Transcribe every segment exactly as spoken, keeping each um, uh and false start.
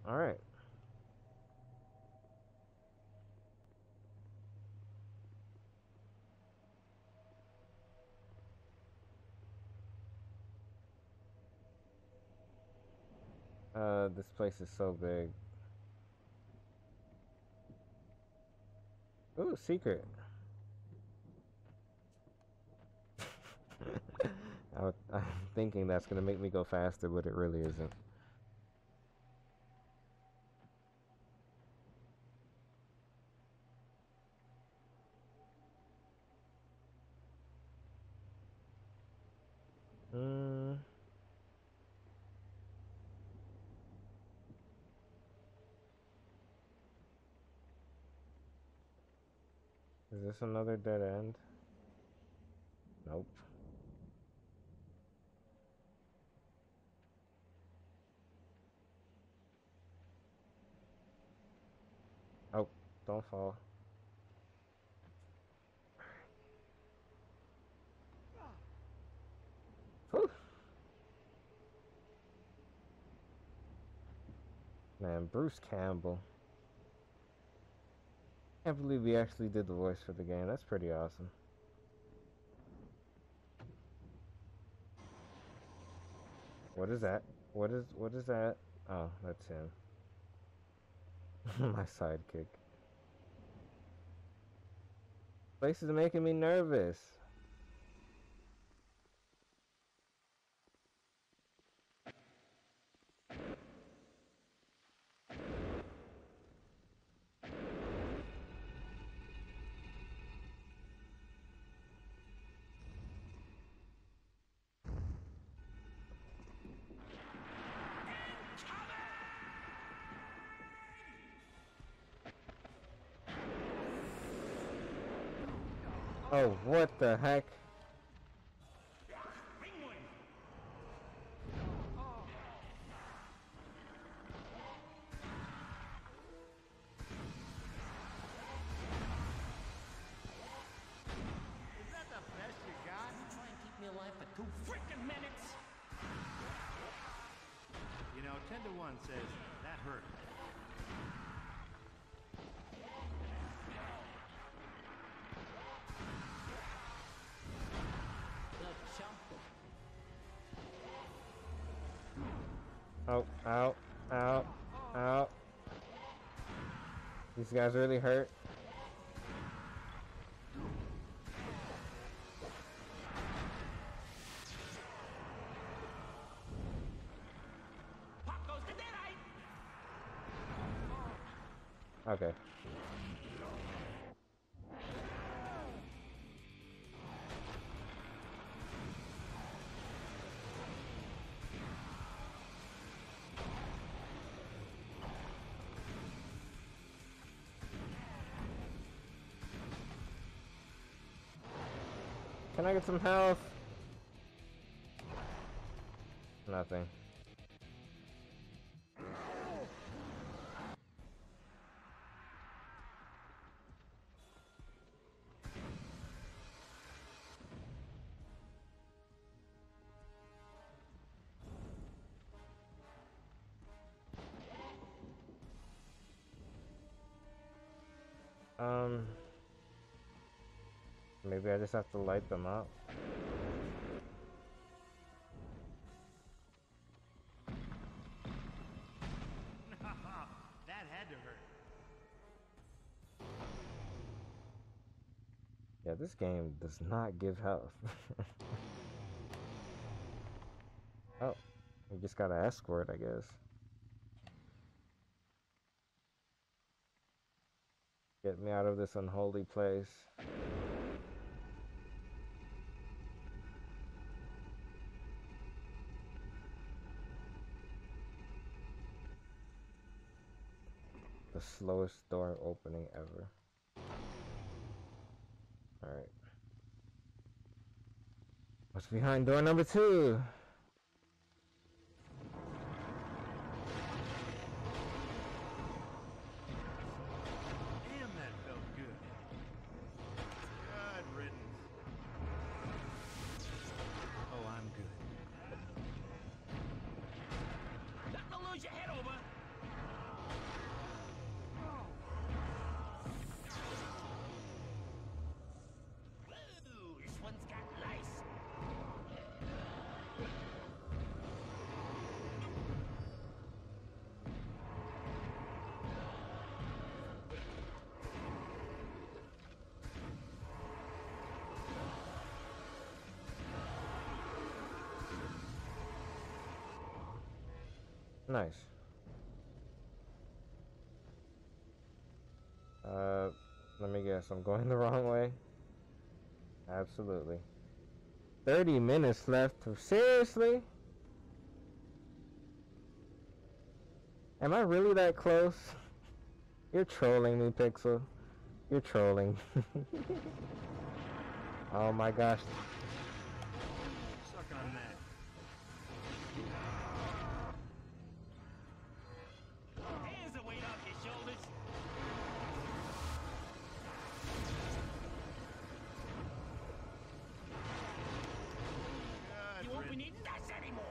All right. Uh, this place is so big. Ooh, secret. I, I'm thinking that's gonna make me go faster, but it really isn't. Mm, is this another dead end? Nope. Oh, don't fall. Whew. Man, Bruce Campbell. Can't believe he actually did the voice for the game. That's pretty awesome. What is that? What is what is that? Oh, that's him. My sidekick. Place is making me nervous. Oh, what the heck? Me alive for two freaking minutes. You know, ten to one says that hurt. Oh, ow, ow, ow. These guys really hurt. Okay. Can I get some health? Nothing. Um, maybe I just have to light them up. That had to hurt. Yeah, this game does not give health. Oh, we just got an escort, I guess. Get me out of this unholy place. The slowest door opening ever. Alright. What's behind door number two? Damn, that felt good. Good riddance. Oh, I'm good. Don't lose your head over. Nice. Uh, let me guess. I'm going the wrong way. Absolutely. thirty minutes left. Seriously? Am I really that close? You're trolling me, Pixel. You're trolling. Oh my gosh. Suck on that. Here's the weight off your shoulders. God, You won't be Red. needing this anymore.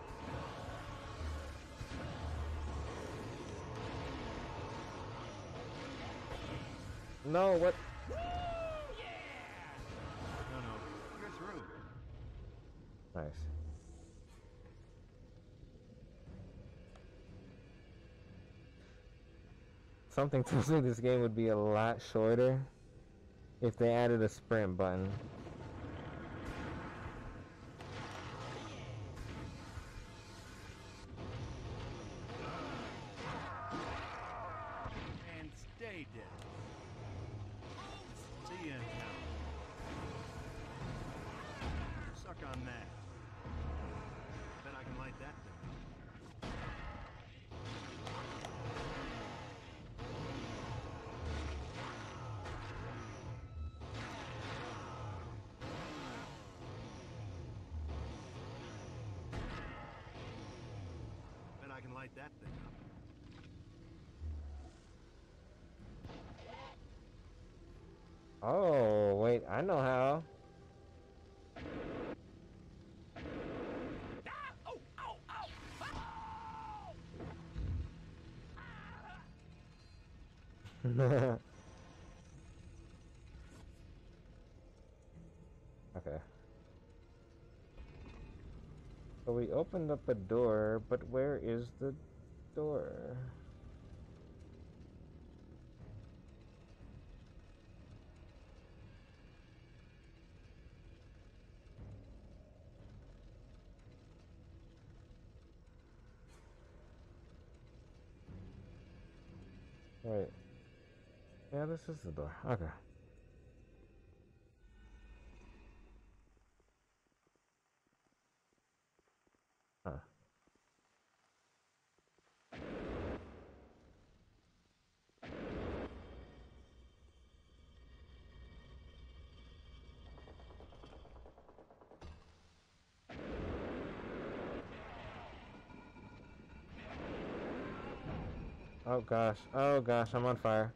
No, what? Woo! Yeah! No, no. You're through. Nice. Something tells me this game would be a lot shorter if they added a sprint button. And stay dead. See ya in town. Suck on that. Bet I can light that thing. Bet I can light that thing up. Oh, wait, I know how. Ah! Oh! Oh! Oh! Oh! Okay. So we opened up a door, but where is the door? Wait. Yeah, this is the door. Okay. Huh. Oh gosh. Oh gosh, I'm on fire.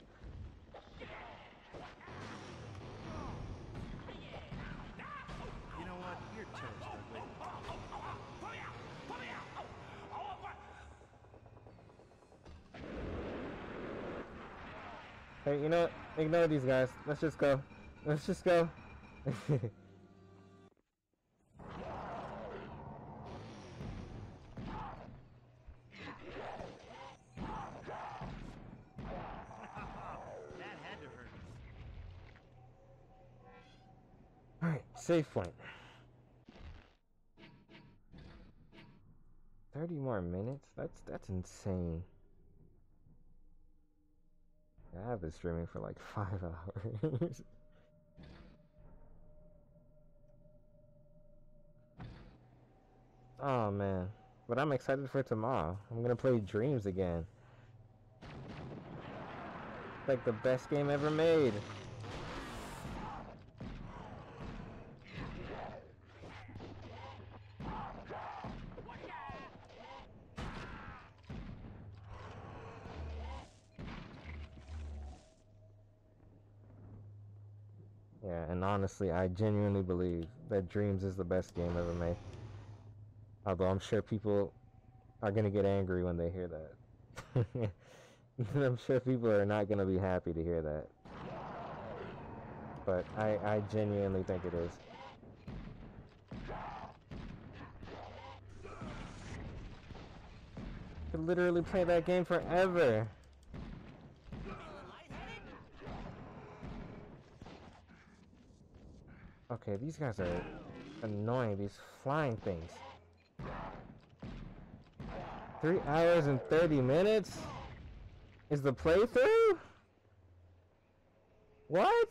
You know what? You're toast, ugly. Pull me out! Pull me out! Oh! Oh! What? Hey, you know what? Ignore these guys. Let's just go. Let's just go. That had to hurt. Alright, save point. thirty more minutes? That's that's insane. I have been streaming for like five hours. Oh man. But I'm excited for tomorrow. I'm gonna play Dreams again. Like the best game ever made. Yeah, and honestly, I genuinely believe that Dreams is the best game ever made. Although I'm sure people are gonna get angry when they hear that. I'm sure people are not gonna be happy to hear that. But I, I genuinely think it is. Could literally play that game forever. Okay, these guys are annoying, these flying things. Three hours and thirty minutes is the playthrough? What?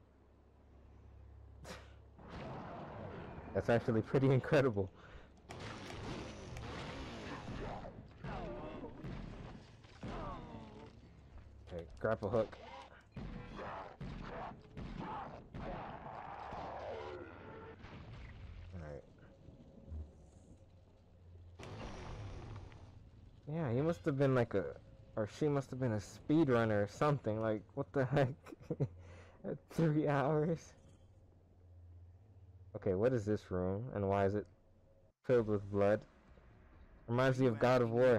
That's actually pretty incredible. Okay, grapple hook. Alright. Yeah, he must have been like a, or she must have been a speedrunner or something. Like, what the heck? At three hours? Okay, what is this room, and why is it filled with blood? Reminds me of God of War.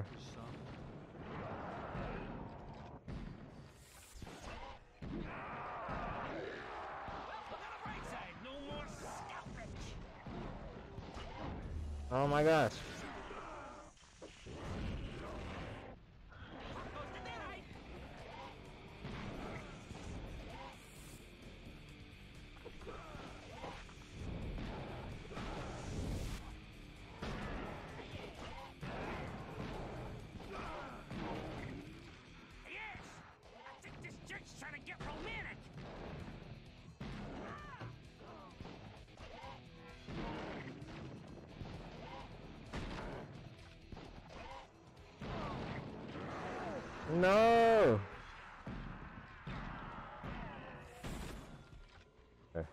Oh my gosh. No! Okay.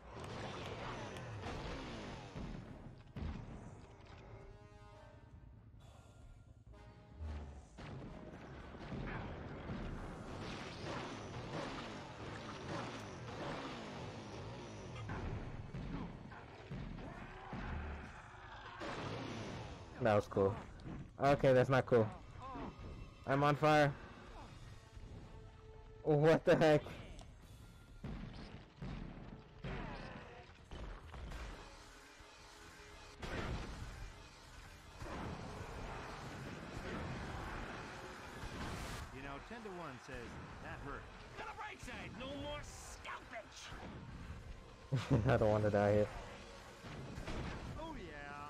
That was cool. Okay, that's not cool. I'm on fire. What the heck? You know, ten to one says that hurt. To the right side, no more scalpage. I don't want to die here. Oh yeah.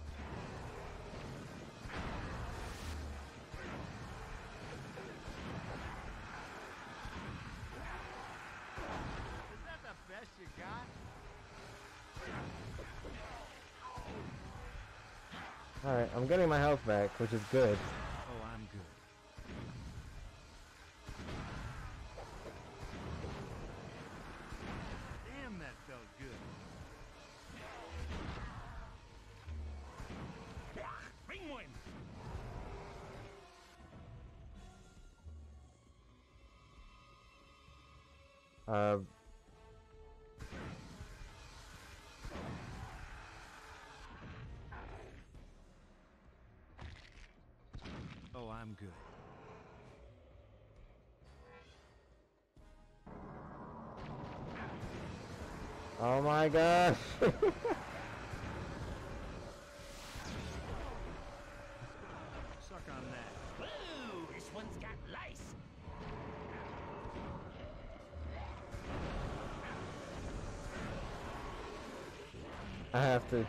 Is that the best you got? Alright, I'm getting my health back, which is good. Oh, I'm good. Damn, that felt good. Bring one. Uh... Oh, I'm good. Oh my gosh! Suck on that. Woo, this one's got lice. I have to...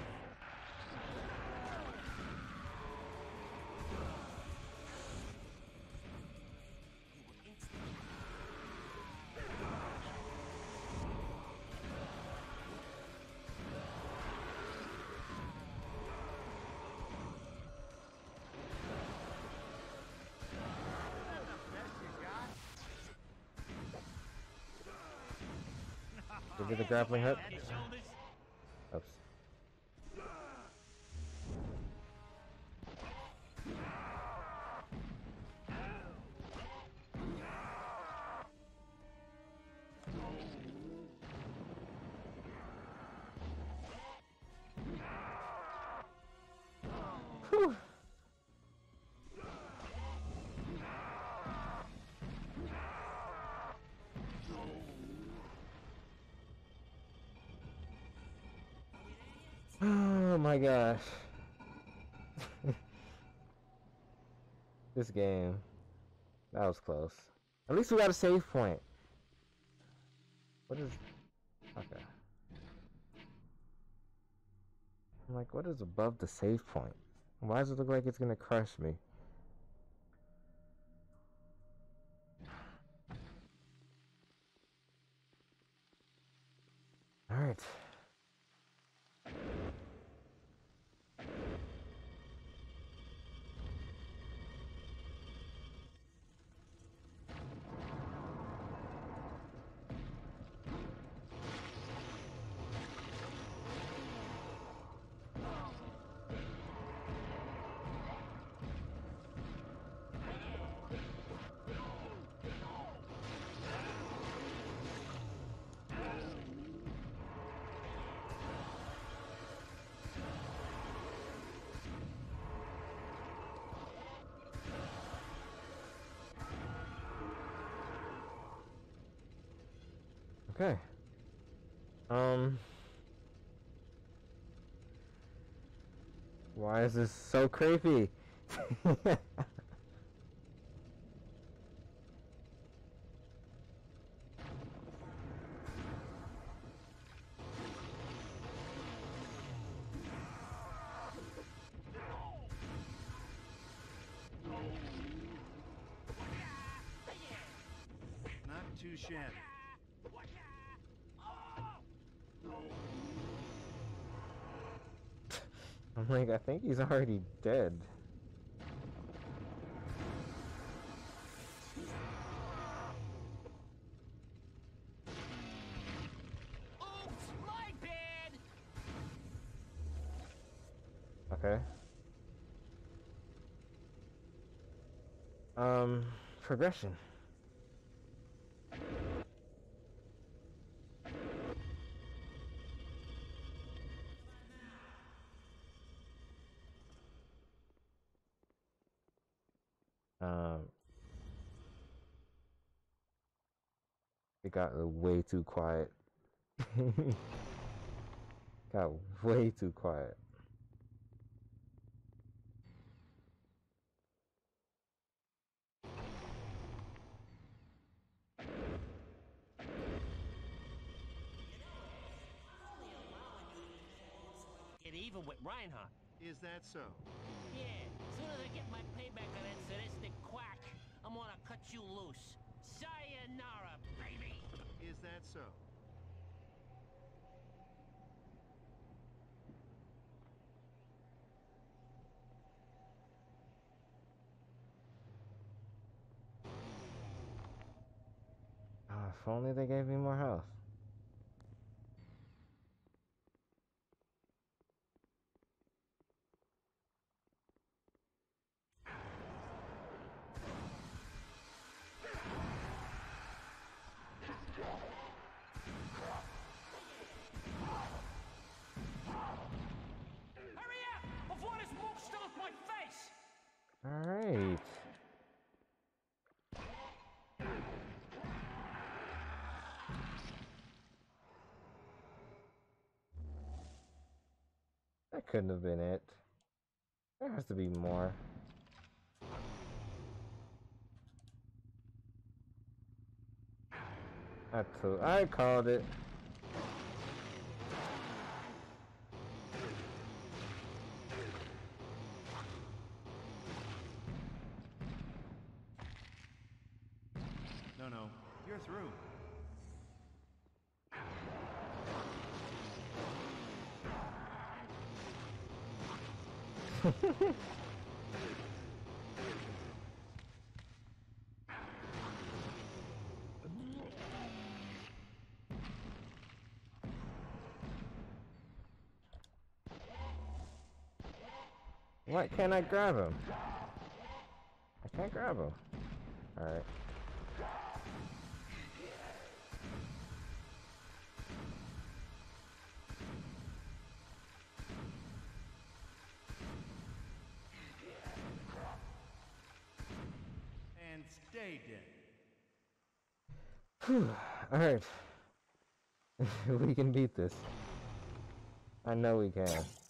Give me the grappling hook. Head and shoulders. Oops. Whew. Oh my gosh. This game. That was close. At least we got a save point. What is... Okay. I'm like, what is above the save point? Why does it look like it's gonna crush me? Okay. Um. Why is this so creepy? Not too shabby. I'm like, I think he's already dead. Oops, my bad. Okay. Um, progression. Um, it got way too quiet. Got way too quiet. Get even with Reinhardt. Is that so? Yeah, soon as I get my payback on that sadistic quack, I'm gonna cut you loose. Sayonara, baby! Is that so? Oh, if only they gave me more health. Hurry up! Before this mooch stones my face! Alright. That couldn't have been it. There has to be more. I told, I called it. No, no. You're through. Why can't I grab him? I can't grab him. Alright. And stay dead. Whew. Alright. We can beat this. I know we can.